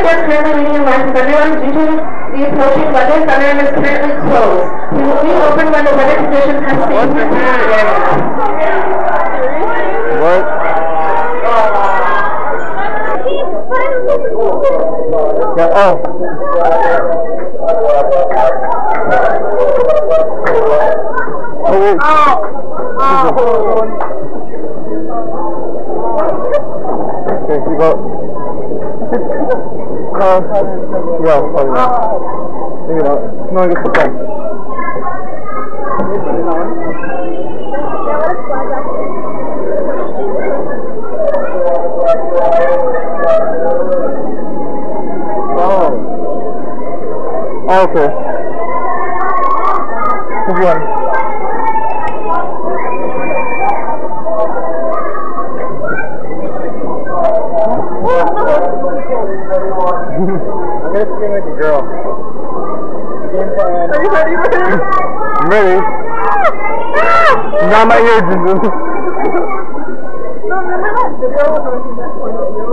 against currently leading in line Thunderline due to the approaching weather. Thunderline is currently closed. We will reopen when the weather conditions have stabilized in the area. What? Yeah, oh. Oh, wait. Okay, you go. Yeah, probably not. Maybe not. No, I guess it's fine. Oh, okay. Which one? I'm gonna scream like a girl. Game plan. Are you ready for him? I'm ready. Not my ear, Jinjin. No, remember that video when I was in that point of view?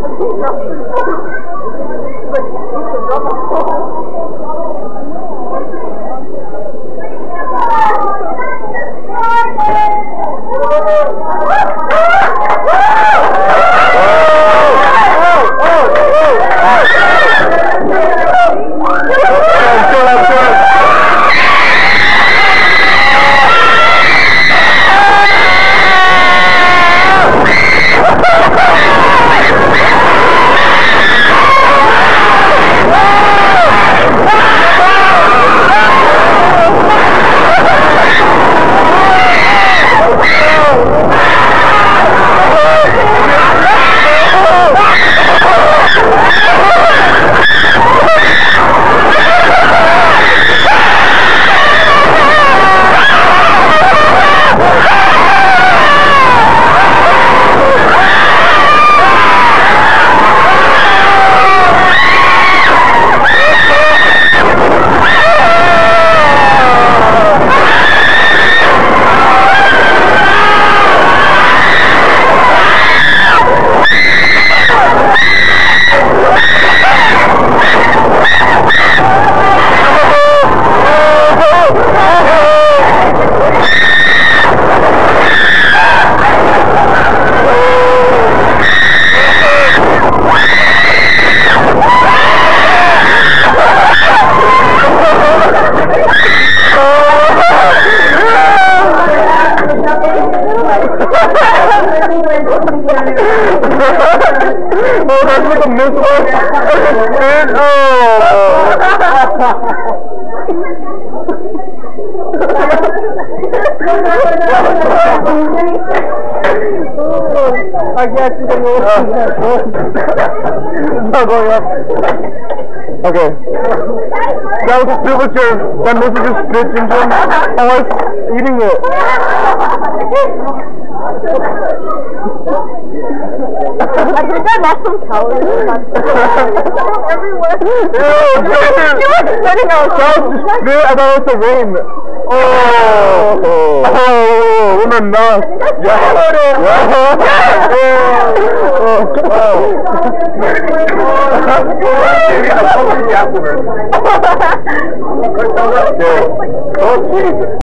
Oh, that's like a missile. And oh. I can't see the move. It's not going up. Okay. That was your. That missile just spit into him. I was eating it. I think I lost some calories. Everywhere. You were spitting out. That was just spit. I thought it was the rain. Oh, we're not nuts. Yeah. Oh.